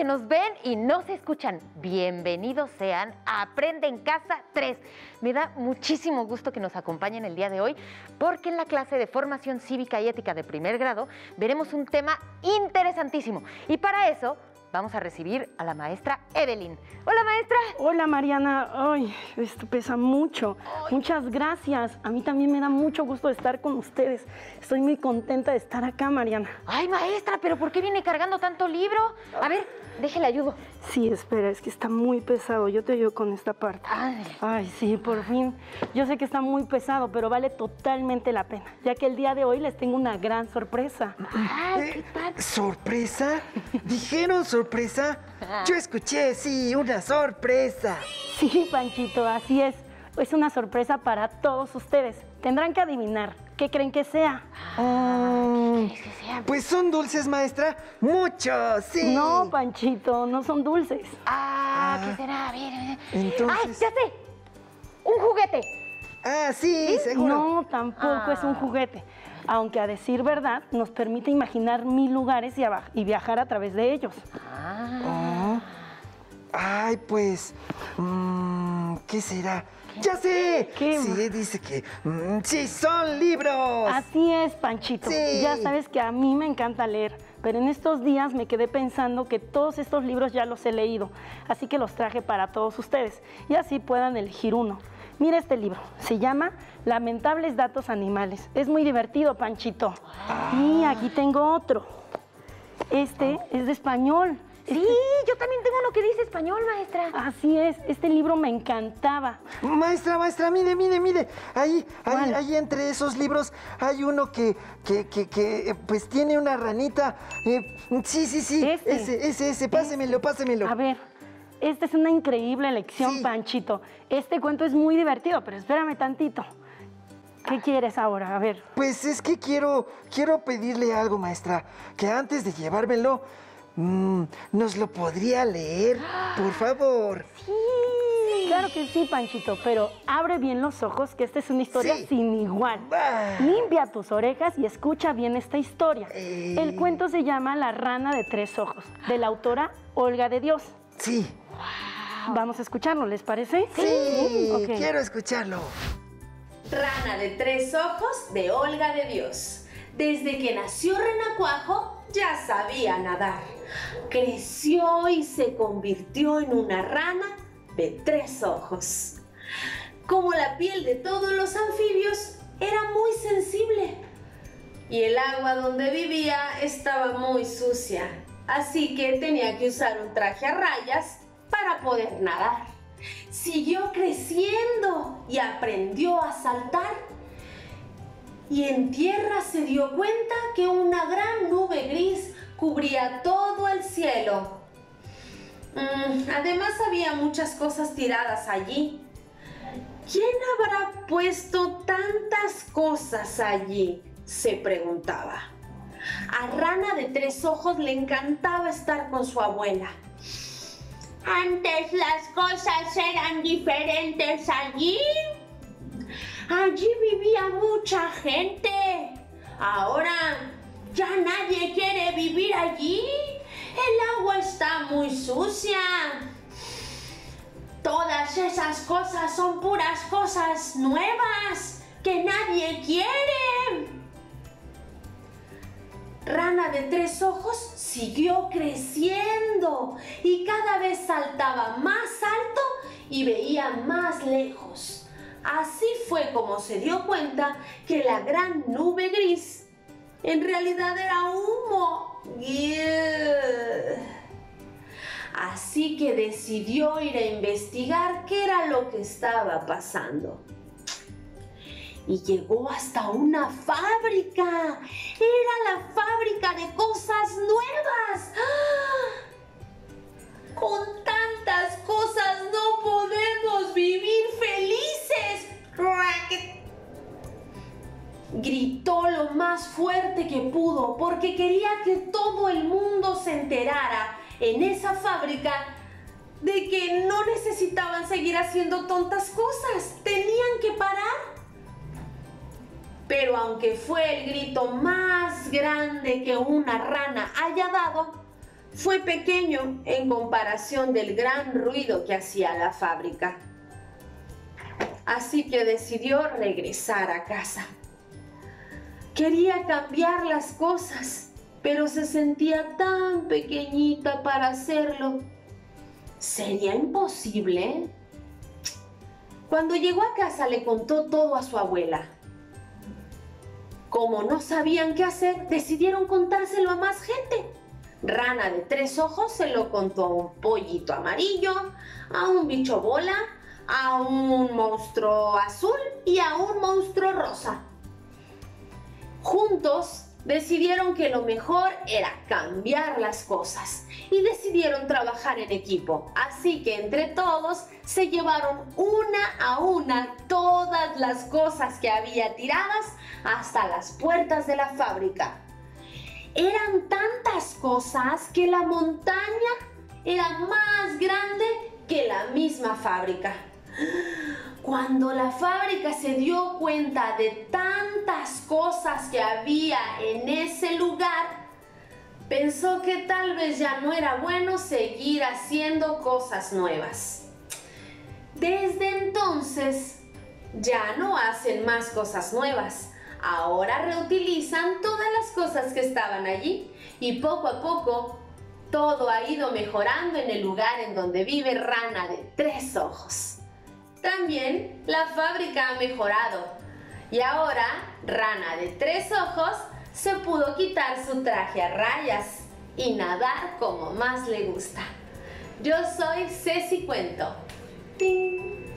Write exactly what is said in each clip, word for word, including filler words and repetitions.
que nos ven y nos escuchan, bienvenidos sean a Aprende en Casa tres. Me da muchísimo gusto que nos acompañen el día de hoy, porque en la clase de Formación Cívica y Ética de primer grado veremos un tema interesantísimo. Y para eso vamos a recibir a la maestra Evelyn. Hola, maestra. Hola, Mariana. Ay, esto pesa mucho. Ay. Muchas gracias. A mí también me da mucho gusto estar con ustedes. Estoy muy contenta de estar acá, Mariana. Ay, maestra, ¿pero por qué viene cargando tanto libro? A ver, déjele ayudo. Sí, espera, es que está muy pesado. Yo te ayudo con esta parte. Ay. Ay, sí, por fin. Yo sé que está muy pesado, pero vale totalmente la pena, ya que el día de hoy les tengo una gran sorpresa. Ay, ¿qué tal? ¿Sorpresa? ¿Dijeron sorpresa? Yo escuché, sí, una sorpresa. Sí, Panchito, así es. Es una sorpresa para todos ustedes. Tendrán que adivinar. ¿Qué creen que sea? Mm, pues son dulces, maestra. Muchos, sí. No, Panchito, no son dulces. Ah, ¿qué será? A ver, a ver. Entonces... ¡Ay, ya sé! ¡Un juguete! Ah, sí, seguro. No, tampoco ah. es un juguete. Aunque a decir verdad, nos permite imaginar mil lugares y, y viajar a través de ellos. Ah. Oh. Ay, pues, mmm, ¿qué será? ¡Ya sé! ¿Qué? Sí, dice que mmm, sí, son libros. Así es, Panchito. Sí. Ya sabes que a mí me encanta leer, pero en estos días me quedé pensando que todos estos libros ya los he leído, así que los traje para todos ustedes y así puedan elegir uno. Mira este libro, se llama Lamentables Datos Animales. Es muy divertido, Panchito. Ah. Y aquí tengo otro. Este ah. es de español. Sí, este... yo también tengo uno que dice español, maestra. Así es, este libro me encantaba. Maestra, maestra, mire, mire, mire. Ahí, ahí, ahí entre esos libros hay uno que, que, que, que pues tiene una ranita. Eh, sí, sí, sí, este. ese, ese, ese, pásemelo, pásemelo. A ver. Esta es una increíble elección, sí. Panchito. Este cuento es muy divertido, pero espérame tantito. ¿Qué quieres ahora? A ver. Pues es que quiero, quiero pedirle algo, maestra. Que antes de llevármelo, mmm, ¿nos lo podría leer, por favor? Sí, claro que sí, Panchito. Pero abre bien los ojos, que esta es una historia sí. sin igual. Ah. Limpia tus orejas y escucha bien esta historia. Eh. El cuento se llama La rana de tres ojos, de la autora Olga de Dios. Sí. Wow. Vamos a escucharlo, ¿les parece? Sí, sí. Okay. Quiero escucharlo. Rana de tres ojos de Olga de Dios. Desde que nació Renacuajo ya sabía nadar. Creció y se convirtió en una rana de tres ojos. Como la piel de todos los anfibios, era muy sensible. Y el agua donde vivía estaba muy sucia. Así que tenía que usar un traje a rayas para poder nadar. Siguió creciendo y aprendió a saltar. Y en tierra se dio cuenta que una gran nube gris cubría todo el cielo. Mm, además había muchas cosas tiradas allí. ¿Quién habrá puesto tantas cosas allí?, se preguntaba. A Rana de tres ojos le encantaba estar con su abuela. Antes las cosas eran diferentes allí. Allí vivía mucha gente. Ahora ya nadie quiere vivir allí. El agua está muy sucia. Todas esas cosas son puras cosas nuevas que nadie quiere. Rana de tres ojos siguió creciendo y cada vez saltaba más alto y veía más lejos. Así fue como se dio cuenta que la gran nube gris en realidad era humo. Así que decidió ir a investigar qué era lo que estaba pasando. Y llegó hasta una fábrica. Era la fábrica de cosas nuevas. ¡Ah! Con tantas cosas no podemos vivir felices. Gritó lo más fuerte que pudo porque quería que todo el mundo se enterara en esa fábrica de que no necesitaban seguir haciendo tontas cosas. Tenían que parar. Pero aunque fue el grito más grande que una rana haya dado, fue pequeño en comparación del gran ruido que hacía la fábrica. Así que decidió regresar a casa. Quería cambiar las cosas, pero se sentía tan pequeñita para hacerlo. ¿Sería imposible? Cuando llegó a casa le contó todo a su abuela. Como no sabían qué hacer, decidieron contárselo a más gente. Rana de tres ojos se lo contó a un pollito amarillo, a un bicho bola, a un monstruo azul y a un monstruo rosa. Juntos decidieron que lo mejor era cambiar las cosas y decidieron trabajar en equipo. Así que entre todos se llevaron una a una todas las cosas que había tiradas hasta las puertas de la fábrica. Eran tantas cosas que la montaña era más grande que la misma fábrica. Cuando la fábrica se dio cuenta de tantas cosas que había en ese lugar, pensó que tal vez ya no era bueno seguir haciendo cosas nuevas. Desde entonces, ya no hacen más cosas nuevas. Ahora reutilizan todas las cosas que estaban allí y poco a poco todo ha ido mejorando en el lugar en donde vive Rana de tres ojos. También la fábrica ha mejorado y ahora Rana de tres ojos se pudo quitar su traje a rayas y nadar como más le gusta. Yo soy Ceci Cuento. ¡Ting!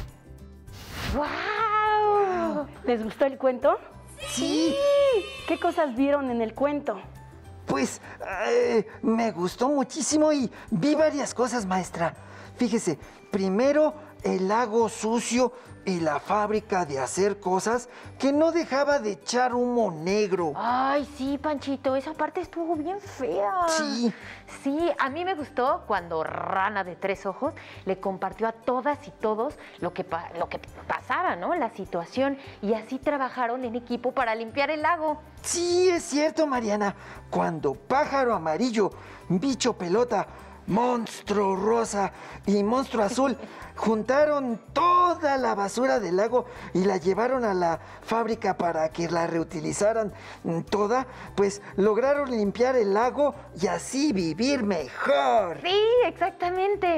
¡Wow! ¿Les gustó el cuento? Sí. ¿Qué cosas vieron en el cuento? Pues eh, me gustó muchísimo y vi varias cosas, maestra. Fíjese, primero el lago sucio y la fábrica de hacer cosas que no dejaba de echar humo negro. Ay, sí, Panchito, esa parte estuvo bien fea. Sí. Sí, a mí me gustó cuando Rana de tres ojos le compartió a todas y todos lo que, pa- lo que pasaba, ¿no? La situación, y así trabajaron en equipo para limpiar el lago. Sí, es cierto, Mariana. Cuando Pájaro Amarillo, Bicho Pelota, Monstruo Rosa y Monstruo Azul juntaron toda la basura del lago y la llevaron a la fábrica para que la reutilizaran toda, pues lograron limpiar el lago y así vivir mejor. Sí, exactamente.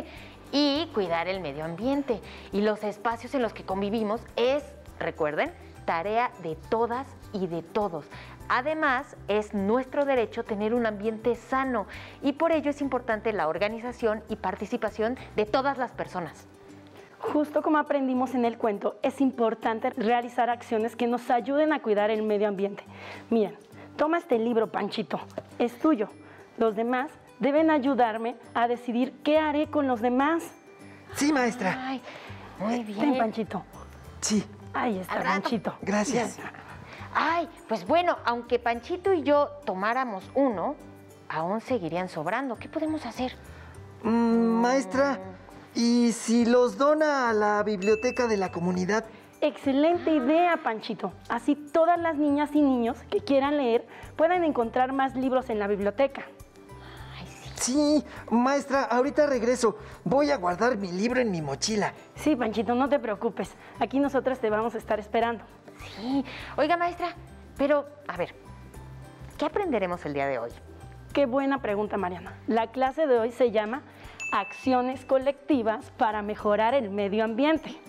Y cuidar el medio ambiente y los espacios en los que convivimos es, recuerden, tarea de todas y de todos. Además, es nuestro derecho tener un ambiente sano y por ello es importante la organización y participación de todas las personas. Justo como aprendimos en el cuento, es importante realizar acciones que nos ayuden a cuidar el medio ambiente. Miren, toma este libro, Panchito, es tuyo. Los demás deben ayudarme a decidir qué haré con los demás. Sí, maestra. Ay, muy bien. Ten, Panchito. Sí, Ahí está, Al rato. Panchito. gracias. Ya. Ay, pues bueno, aunque Panchito y yo tomáramos uno, aún seguirían sobrando. ¿Qué podemos hacer? Mm, maestra, ¿y si los dona a la biblioteca de la comunidad? Excelente idea, Panchito. Así todas las niñas y niños que quieran leer puedan encontrar más libros en la biblioteca. Ay, sí. Sí, maestra, ahorita regreso. Voy a guardar mi libro en mi mochila. Sí, Panchito, no te preocupes. Aquí nosotras te vamos a estar esperando. Sí. Oiga, maestra, pero, a ver, ¿qué aprenderemos el día de hoy? Qué buena pregunta, Mariana. La clase de hoy se llama Acciones colectivas para mejorar el medio ambiente.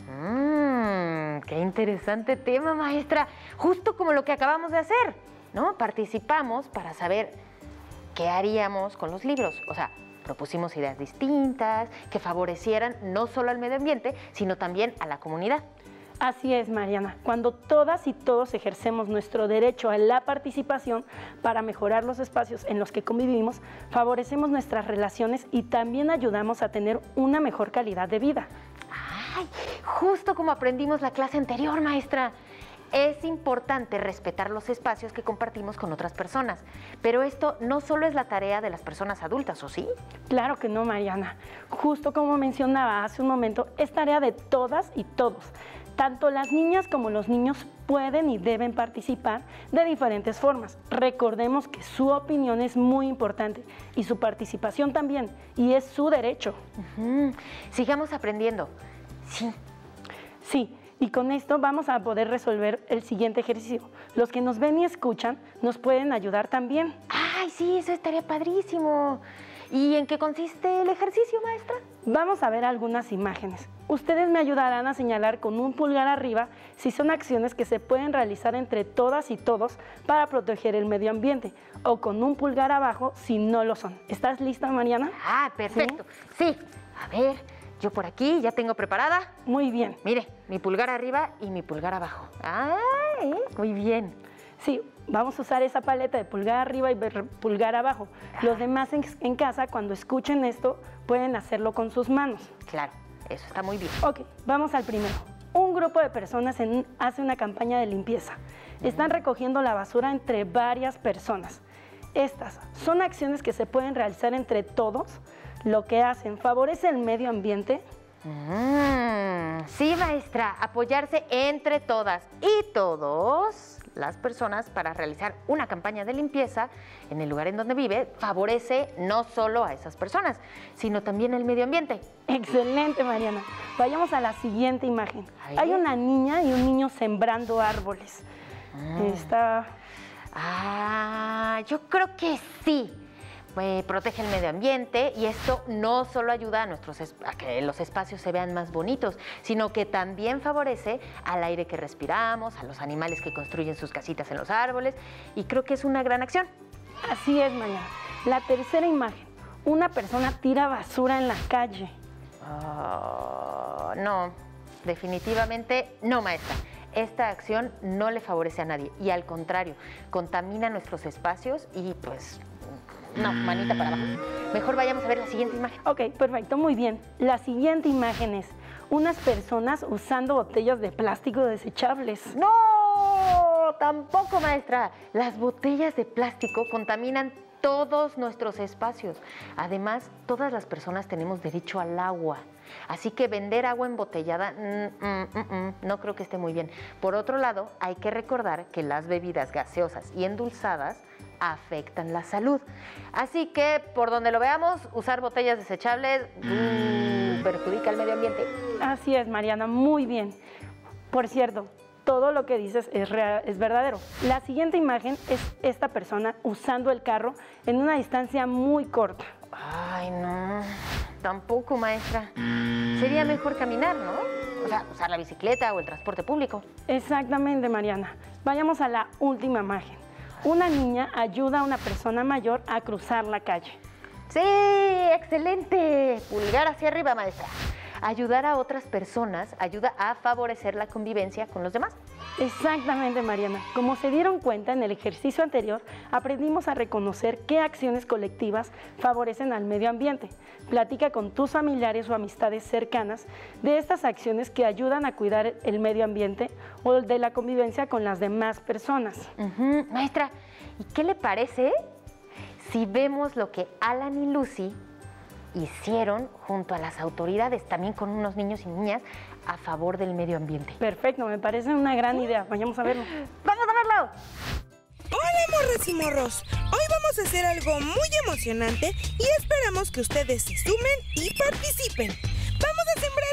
Mmm, qué interesante tema, maestra. Justo como lo que acabamos de hacer, ¿no? Participamos para saber qué haríamos con los libros. O sea, propusimos ideas distintas que favorecieran no solo al medio ambiente, sino también a la comunidad. Así es, Mariana. Cuando todas y todos ejercemos nuestro derecho a la participación para mejorar los espacios en los que convivimos, favorecemos nuestras relaciones y también ayudamos a tener una mejor calidad de vida. Ay, justo como aprendimos la clase anterior, maestra. Es importante respetar los espacios que compartimos con otras personas, pero esto no solo es la tarea de las personas adultas, ¿o sí? Claro que no, Mariana. Justo como mencionaba hace un momento, es tarea de todas y todos. Tanto las niñas como los niños pueden y deben participar de diferentes formas. Recordemos que su opinión es muy importante y su participación también, y es su derecho. Uh-huh. Sigamos aprendiendo. Sí. Sí, y con esto vamos a poder resolver el siguiente ejercicio. Los que nos ven y escuchan nos pueden ayudar también. ¡Ay, sí! Eso estaría padrísimo. ¿Y en qué consiste el ejercicio, maestra? Vamos a ver algunas imágenes. Ustedes me ayudarán a señalar con un pulgar arriba si son acciones que se pueden realizar entre todas y todos para proteger el medio ambiente, o con un pulgar abajo si no lo son. ¿Estás lista, Mariana? Ah, perfecto. Sí. sí. A ver, yo por aquí ya tengo preparada. Muy bien. Mire, mi pulgar arriba y mi pulgar abajo. Ah, ¿eh? Muy bien. Sí, vamos a usar esa paleta de pulgar arriba y pulgar abajo. Los demás en, en casa, cuando escuchen esto, pueden hacerlo con sus manos. Claro, eso está muy bien. Ok, vamos al primero. Un grupo de personas en, hace una campaña de limpieza. Están recogiendo la basura entre varias personas. Estas son acciones que se pueden realizar entre todos. Lo que hacen favorece el medio ambiente. Mm, sí, maestra, apoyarse entre todas y todos las personas para realizar una campaña de limpieza en el lugar en donde vive favorece no solo a esas personas, sino también el medio ambiente. Excelente, Mariana. Vayamos a la siguiente imagen. Ahí. Hay una niña y un niño sembrando árboles. Mm. Está... Ah, yo creo que sí. Eh, protege el medio ambiente y esto no solo ayuda a, nuestros a que los espacios se vean más bonitos, sino que también favorece al aire que respiramos, a los animales que construyen sus casitas en los árboles, y creo que es una gran acción. Así es, Mariana. La tercera imagen. Una persona tira basura en la calle. Oh, no, definitivamente no, maestra. Esta acción no le favorece a nadie y al contrario, contamina nuestros espacios y pues... No, manita para abajo. Mejor vayamos a ver la siguiente imagen. Ok, perfecto, muy bien. La siguiente imagen es unas personas usando botellas de plástico desechables. ¡No! Tampoco, maestra. Las botellas de plástico contaminan todos nuestros espacios. Además, todas las personas tenemos derecho al agua. Así que vender agua embotellada, mm, mm, mm, mm, no creo que esté muy bien. Por otro lado, hay que recordar que las bebidas gaseosas y endulzadas afectan la salud. Así que, por donde lo veamos, usar botellas desechables uh, perjudica al medio ambiente. Así es, Mariana, muy bien. Por cierto, todo lo que dices es, real, es verdadero. La siguiente imagen es esta persona usando el carro en una distancia muy corta. Ay, no, tampoco, maestra. Sería mejor caminar, ¿no? O sea, usar la bicicleta o el transporte público. Exactamente, Mariana. Vayamos a la última imagen. Una niña ayuda a una persona mayor a cruzar la calle. ¡Sí! ¡Excelente! Pulgar hacia arriba, maestra. Ayudar a otras personas ayuda a favorecer la convivencia con los demás. Exactamente, Mariana. Como se dieron cuenta en el ejercicio anterior, aprendimos a reconocer qué acciones colectivas favorecen al medio ambiente. Platica con tus familiares o amistades cercanas de estas acciones que ayudan a cuidar el medio ambiente o de la convivencia con las demás personas. Uh-huh. Maestra, ¿y qué le parece si vemos lo que Alan y Lucy hicieron junto a las autoridades, también con unos niños y niñas, a favor del medio ambiente? Perfecto, me parece una gran idea. Vayamos a verlo. ¡Vamos a verlo! Hola, morras y morros. Hoy vamos a hacer algo muy emocionante y esperamos que ustedes se sumen y participen. ¡Vamos a sembrar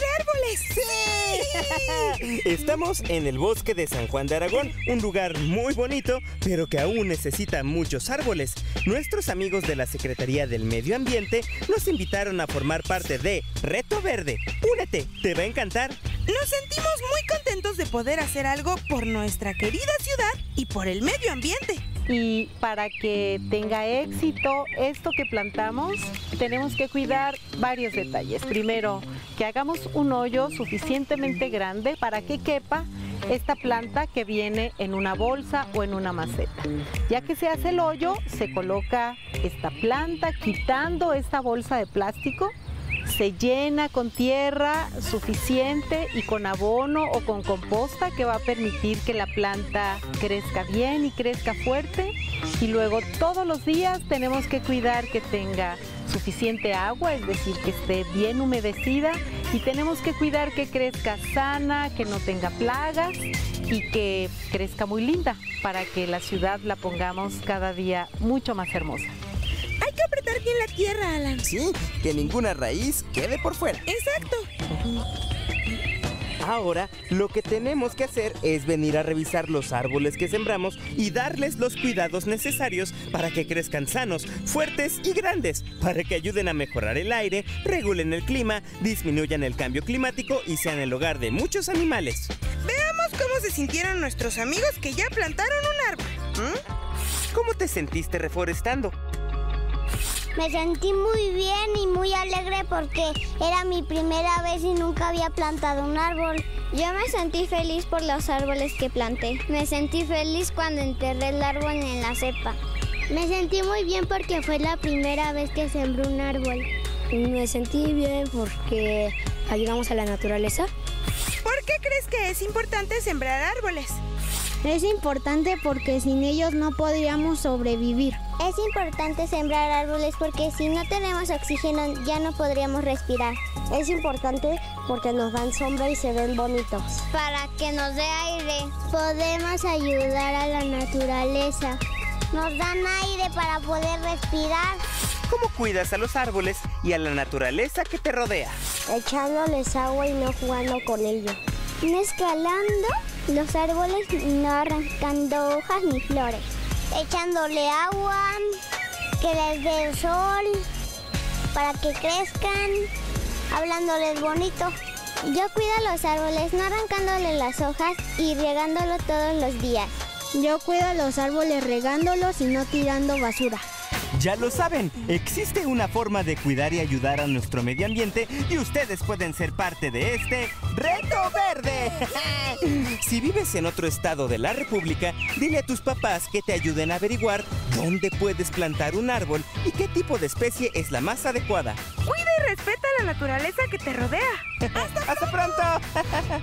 árboles! ¡Sí! Estamos en el bosque de San Juan de Aragón, un lugar muy bonito, pero que aún necesita muchos árboles. Nuestros amigos de la Secretaría del Medio Ambiente nos invitaron a formar parte de Reto Verde. ¡Únete! ¡Te va a encantar! Nos sentimos muy contentos de poder hacer algo por nuestra querida ciudad y por el medio ambiente. Y para que tenga éxito esto que plantamos, tenemos que cuidar varios detalles. Primero, que hagamos un hoyo suficientemente grande para que quepa esta planta que viene en una bolsa o en una maceta. Ya que se hace el hoyo, se coloca esta planta quitando esta bolsa de plástico. se llena con tierra suficiente y con abono o con composta que va a permitir que la planta crezca bien y crezca fuerte. Y luego todos los días tenemos que cuidar que tenga suficiente agua, es decir, que esté bien humedecida, y tenemos que cuidar que crezca sana, que no tenga plagas y que crezca muy linda para que la ciudad la pongamos cada día mucho más hermosa. Hay que apretar bien la tierra, Alan. Sí, que ninguna raíz quede por fuera. Exacto. Ahora, lo que tenemos que hacer es venir a revisar los árboles que sembramos y darles los cuidados necesarios para que crezcan sanos, fuertes y grandes, para que ayuden a mejorar el aire, regulen el clima, disminuyan el cambio climático y sean el hogar de muchos animales. Veamos cómo se sintieron nuestros amigos que ya plantaron un árbol. ¿Mm? ¿Cómo te sentiste reforestando? Me sentí muy bien y muy alegre porque era mi primera vez y nunca había plantado un árbol. Yo me sentí feliz por los árboles que planté. Me sentí feliz cuando enterré el árbol en la cepa. Me sentí muy bien porque fue la primera vez que sembré un árbol. Me sentí bien porque ayudamos a la naturaleza. ¿Por qué crees que es importante sembrar árboles? Es importante porque sin ellos no podríamos sobrevivir. Es importante sembrar árboles porque si no tenemos oxígeno ya no podríamos respirar. Es importante porque nos dan sombra y se ven bonitos. Para que nos dé aire. Podemos ayudar a la naturaleza. Nos dan aire para poder respirar. ¿Cómo cuidas a los árboles y a la naturaleza que te rodea? Echándoles agua y no jugando con ellos. No escalando los árboles, no arrancando hojas ni flores. Echándole agua, que les dé el sol, para que crezcan, hablándoles bonito. Yo cuido los árboles, no arrancándole las hojas y regándolo todos los días. Yo cuido los árboles regándolos y no tirando basura. Ya lo saben, existe una forma de cuidar y ayudar a nuestro medio ambiente y ustedes pueden ser parte de este Reto Verde. Si vives en otro estado de la República, dile a tus papás que te ayuden a averiguar dónde puedes plantar un árbol y qué tipo de especie es la más adecuada. Cuida y respeta la naturaleza que te rodea. ¡Hasta, ¡Hasta pronto!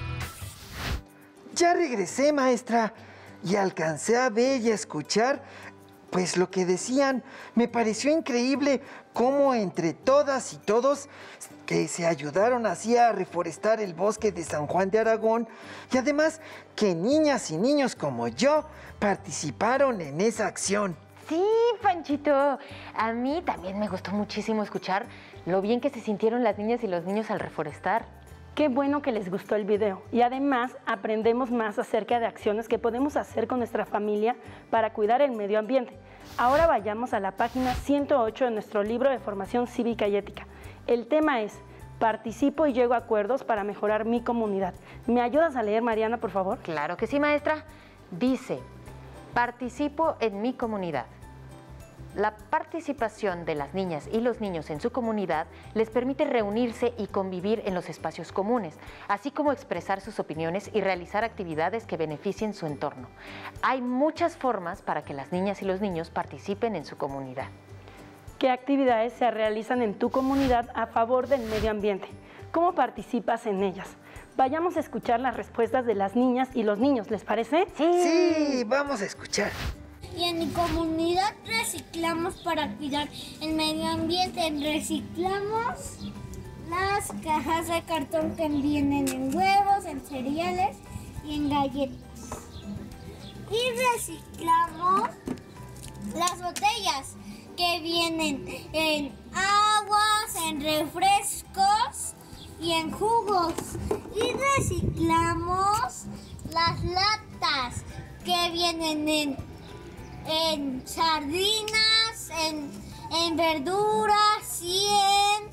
Ya regresé, maestra, y alcancé a ver y a escuchar pues lo que decían. Me pareció increíble cómo entre todas y todos que se ayudaron así a reforestar el bosque de San Juan de Aragón, y además que niñas y niños como yo participaron en esa acción. Sí, Panchito. A mí también me gustó muchísimo escuchar lo bien que se sintieron las niñas y los niños al reforestar. Qué bueno que les gustó el video y además aprendemos más acerca de acciones que podemos hacer con nuestra familia para cuidar el medio ambiente. Ahora vayamos a la página ciento ocho de nuestro libro de formación cívica y ética. El tema es Participo y llego a acuerdos para mejorar mi comunidad. ¿Me ayudas a leer, Mariana, por favor? Claro que sí, maestra. Dice, participo en mi comunidad. La participación de las niñas y los niños en su comunidad les permite reunirse y convivir en los espacios comunes, así como expresar sus opiniones y realizar actividades que beneficien su entorno. Hay muchas formas para que las niñas y los niños participen en su comunidad. ¿Qué actividades se realizan en tu comunidad a favor del medio ambiente? ¿Cómo participas en ellas? Vayamos a escuchar las respuestas de las niñas y los niños, ¿les parece? Sí, sí, vamos a escuchar. Y en mi comunidad reciclamos para cuidar el medio ambiente. Reciclamos las cajas de cartón que vienen en huevos, en cereales y en galletas. Y reciclamos las botellas que vienen en aguas, en refrescos y en jugos. Y reciclamos las latas que vienen en en sardinas, en, en verduras y en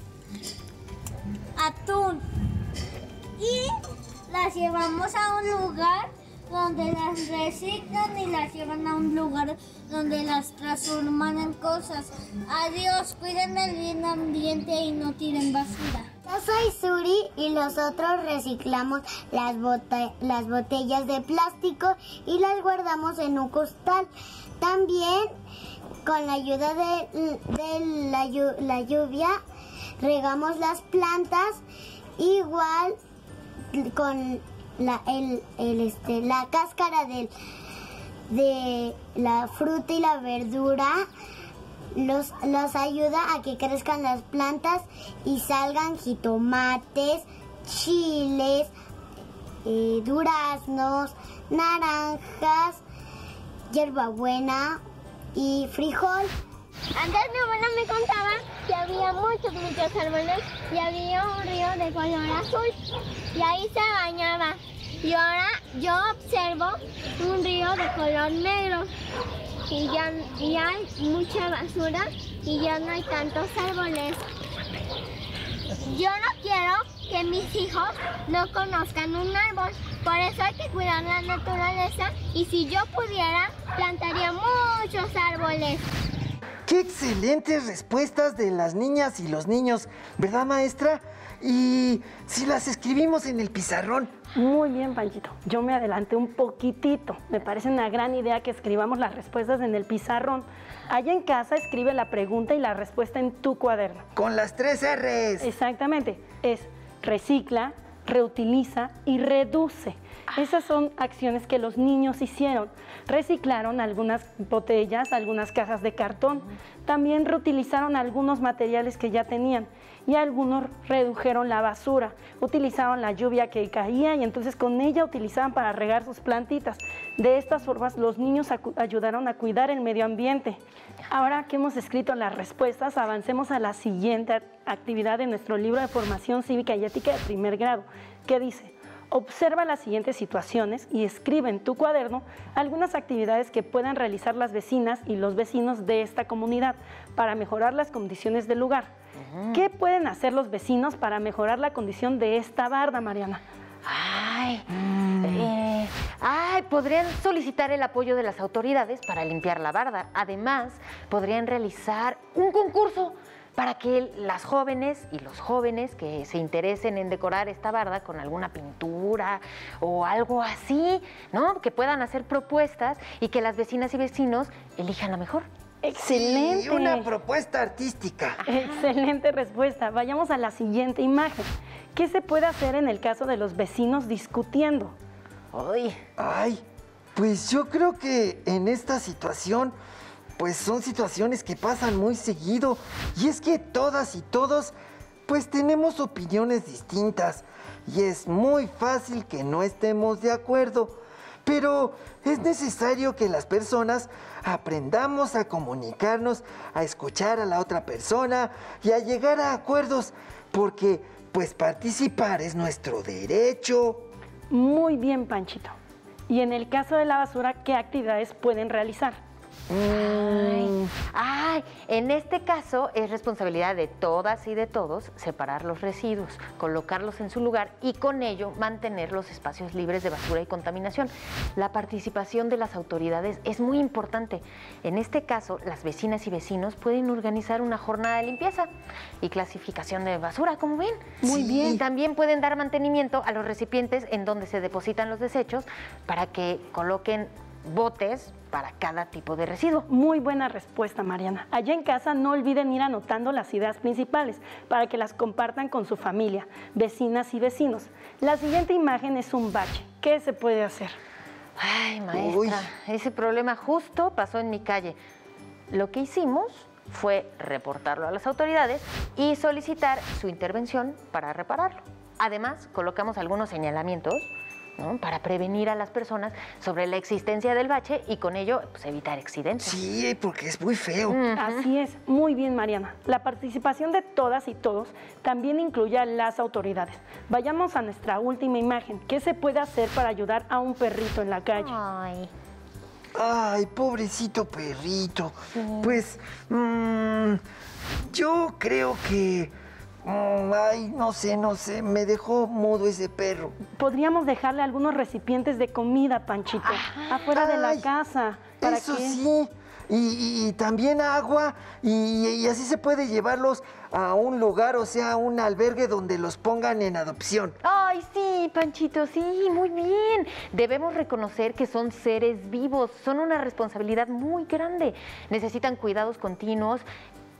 atún. Y las llevamos a un lugar donde las reciclan y las llevan a un lugar donde las transforman en cosas. Adiós, cuiden el medio ambiente y no tiren basura. Yo soy Suri y nosotros reciclamos las, bote las botellas de plástico y las guardamos en un costal. También, con la ayuda de, de la, la lluvia, regamos las plantas, igual con la, el, el, este, la cáscara del, de la fruta y la verdura los, los ayuda a que crezcan las plantas y salgan jitomates, chiles, eh, duraznos, naranjas, hierbabuena y frijol. Antes mi abuela me contaba que había muchos, muchos árboles y había un río de color azul y ahí se bañaba. Y ahora yo observo un río de color negro y ya y hay mucha basura y ya no hay tantos árboles. Yo no quiero que mis hijos no conozcan un árbol, por eso hay que cuidar la naturaleza y si yo pudiera, plantaría muchos árboles. ¡Qué excelentes respuestas de las niñas y los niños! ¿Verdad, maestra? Y si las escribimos en el pizarrón. Muy bien, Panchito. Yo me adelanté un poquitito. Me parece una gran idea que escribamos las respuestas en el pizarrón. Allá en casa escribe la pregunta y la respuesta en tu cuaderno. Con las tres erres. Exactamente. Es recicla, reutiliza y reduce. Esas son acciones que los niños hicieron. Reciclaron algunas botellas, algunas cajas de cartón. También reutilizaron algunos materiales que ya tenían y algunos redujeron la basura. Utilizaron la lluvia que caía y entonces con ella utilizaban para regar sus plantitas. De estas formas los niños ayudaron a cuidar el medio ambiente. Ahora que hemos escrito las respuestas, avancemos a la siguiente actividad de nuestro libro de formación cívica y ética de primer grado, que dice: observa las siguientes situaciones y escribe en tu cuaderno algunas actividades que puedan realizar las vecinas y los vecinos de esta comunidad para mejorar las condiciones del lugar. Uh-huh. ¿Qué pueden hacer los vecinos para mejorar la condición de esta barda, Mariana? Ay, mm. eh, ay, podrían solicitar el apoyo de las autoridades para limpiar la barda. Además, podrían realizar un concurso para que las jóvenes y los jóvenes que se interesen en decorar esta barda con alguna pintura o algo así, ¿no? Que puedan hacer propuestas y que las vecinas y vecinos elijan la mejor. ¡Excelente! Sí, una propuesta artística. Excelente respuesta. Vayamos a la siguiente imagen. ¿Qué se puede hacer en el caso de los vecinos discutiendo? Ay, Ay, pues yo creo que en esta situación pues son situaciones que pasan muy seguido y es que todas y todos pues tenemos opiniones distintas y es muy fácil que no estemos de acuerdo, pero es necesario que las personas aprendamos a comunicarnos, a escuchar a la otra persona y a llegar a acuerdos, porque pues participar es nuestro derecho. Muy bien, Panchito. Y en el caso de la basura, ¿qué actividades pueden realizar? Ay, ay, en este caso es responsabilidad de todas y de todos separar los residuos, colocarlos en su lugar y con ello mantener los espacios libres de basura y contaminación. La participación de las autoridades es muy importante. En este caso, las vecinas y vecinos pueden organizar una jornada de limpieza y clasificación de basura, como ven. Muy Sí. bien. Y también pueden dar mantenimiento a los recipientes en donde se depositan los desechos para que coloquen botes para cada tipo de residuo. Muy buena respuesta, Mariana. Allá en casa no olviden ir anotando las ideas principales para que las compartan con su familia, vecinas y vecinos. La siguiente imagen es un bache. ¿Qué se puede hacer? Ay, maestra, Uy. ese problema justo pasó en mi calle. Lo que hicimos fue reportarlo a las autoridades y solicitar su intervención para repararlo. Además, colocamos algunos señalamientos, ¿no?, para prevenir a las personas sobre la existencia del bache y con ello pues, evitar accidentes. Sí, porque es muy feo. Mm. Así es, muy bien, Mariana. La participación de todas y todos también incluye a las autoridades. Vayamos a nuestra última imagen. ¿Qué se puede hacer para ayudar a un perrito en la calle? Ay, Ay, pobrecito perrito. Pues, mm, yo creo que... mm, ay, no sé, no sé, me dejó mudo ese perro. Podríamos dejarle algunos recipientes de comida, Panchito, afuera de la Ay, casa. ¿Para Eso qué? sí, y, y- y también agua, y, y así se puede llevarlos a un lugar, o sea, un albergue donde los pongan en adopción. ay, sí, Panchito, sí, muy bien. Debemos reconocer que son seres vivos, son una responsabilidad muy grande. Necesitan cuidados continuos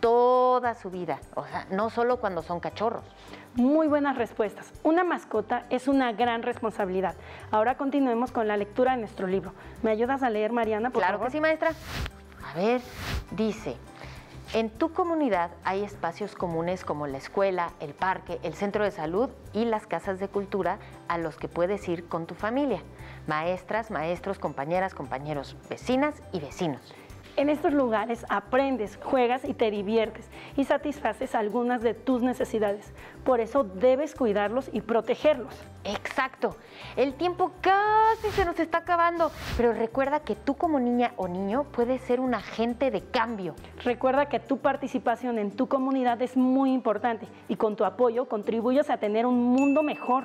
toda su vida, o sea, no solo cuando son cachorros. Muy buenas respuestas. Una mascota es una gran responsabilidad. Ahora continuemos con la lectura de nuestro libro. ¿Me ayudas a leer, Mariana, por Claro favor? que sí, maestra. A ver, dice, en tu comunidad hay espacios comunes como la escuela, el parque, el centro de salud y las casas de cultura a los que puedes ir con tu familia. Maestras, maestros, compañeras, compañeros, vecinas y vecinos. En estos lugares aprendes, juegas y te diviertes y satisfaces algunas de tus necesidades. Por eso debes cuidarlos y protegerlos. Exacto. El tiempo casi se nos está acabando, pero recuerda que tú como niña o niño puedes ser un agente de cambio. Recuerda que tu participación en tu comunidad es muy importante y con tu apoyo contribuyes a tener un mundo mejor.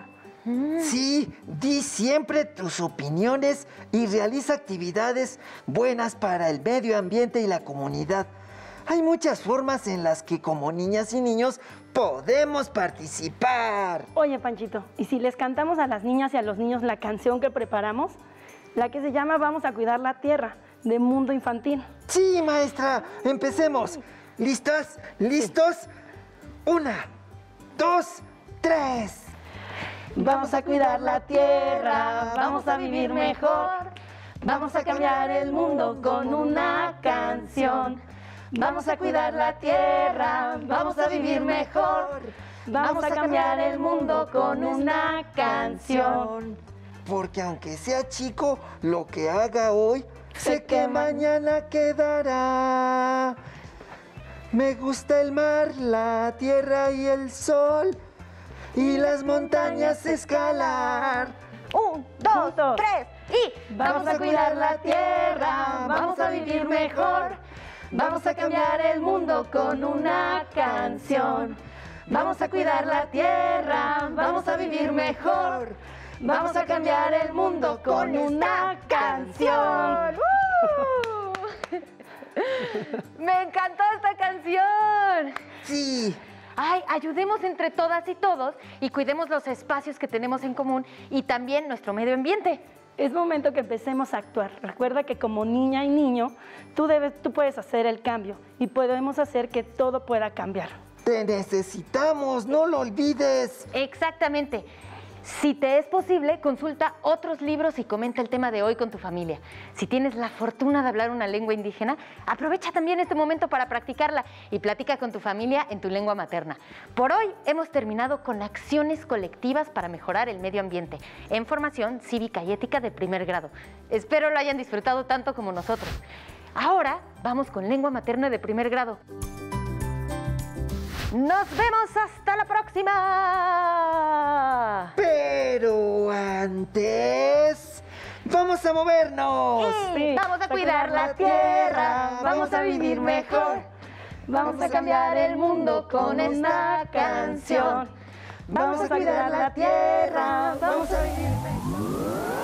Sí, di siempre tus opiniones y realiza actividades buenas para el medio ambiente y la comunidad. Hay muchas formas en las que como niñas y niños podemos participar. Oye, Panchito, ¿y si les cantamos a las niñas y a los niños la canción que preparamos? La que se llama Vamos a cuidar la tierra, de Mundo Infantil. Sí, maestra, empecemos. ¿Listas? ¿Listos? Una, dos, tres. Vamos a cuidar la tierra, vamos a vivir mejor, vamos a cambiar el mundo con una canción. Vamos a cuidar la tierra, vamos a vivir mejor, vamos a cambiar el mundo con una canción. Porque aunque sea chico, lo que haga hoy, sé que mañana quedará. Me gusta el mar, la tierra y el sol, y las montañas escalar. Un, dos, Juntos. tres y Vamos a cuidar la tierra, vamos a vivir mejor, vamos a cambiar el mundo con una canción. Vamos a cuidar la tierra, vamos a vivir mejor, vamos a cambiar el mundo con una canción. ¡Uh! ¡Me encantó esta canción! Sí. Ay, ayudemos entre todas y todos y cuidemos los espacios que tenemos en común y también nuestro medio ambiente. Es momento que empecemos a actuar. Recuerda que como niña y niño, tú, debes, tú puedes hacer el cambio y podemos hacer que todo pueda cambiar. Te necesitamos, no lo olvides. Exactamente. Si te es posible, consulta otros libros y comenta el tema de hoy con tu familia. Si tienes la fortuna de hablar una lengua indígena, aprovecha también este momento para practicarla y platica con tu familia en tu lengua materna. Por hoy hemos terminado con acciones colectivas para mejorar el medio ambiente en formación cívica y ética de primer grado. Espero lo hayan disfrutado tanto como nosotros. Ahora vamos con lengua materna de primer grado. ¡Nos vemos hasta la próxima! Pero antes, vamos a movernos. Sí, vamos a cuidar la tierra, vamos a vivir mejor, Vamos a cambiar el mundo con esta canción. Vamos a cuidar la tierra, vamos a vivir mejor.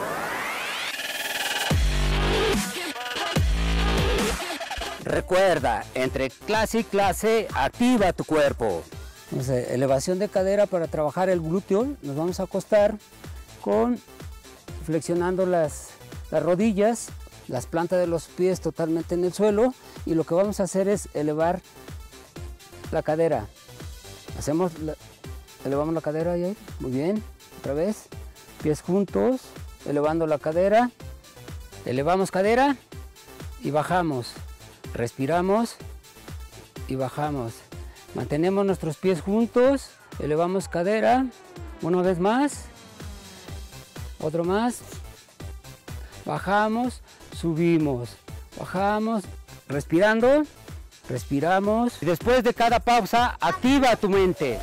Recuerda, entre clase y clase, activa tu cuerpo. Entonces, elevación de cadera para trabajar el glúteo. Nos vamos a acostar con flexionando las, las rodillas, las plantas de los pies totalmente en el suelo. Y lo que vamos a hacer es elevar la cadera. Hacemos, la, elevamos la cadera, Yair. Muy bien. Otra vez. Pies juntos, elevando la cadera. Elevamos cadera y bajamos. Respiramos y bajamos. Mantenemos nuestros pies juntos, elevamos cadera, una vez más, otro más, bajamos, subimos, bajamos, respirando, respiramos. Y después de cada pausa, activa tu mente.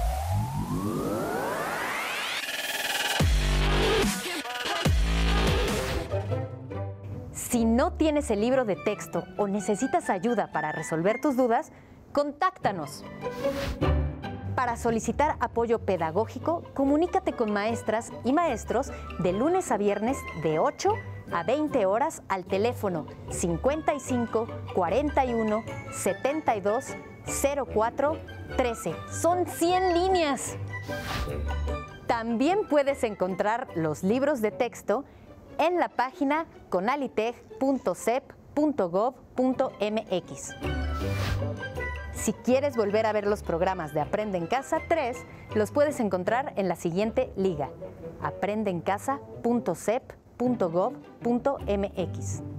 Si no tienes el libro de texto o necesitas ayuda para resolver tus dudas, contáctanos. Para solicitar apoyo pedagógico, comunícate con maestras y maestros de lunes a viernes de ocho a veinte horas al teléfono cincuenta y cinco, cuarenta y uno, setenta y dos, cero cuatro, trece. Son cien líneas. También puedes encontrar los libros de texto en la página conaliteg punto sep punto gov punto mx. Si quieres volver a ver los programas de Aprende en Casa tres, los puedes encontrar en la siguiente liga: aprende en casa punto sep punto gov punto mx.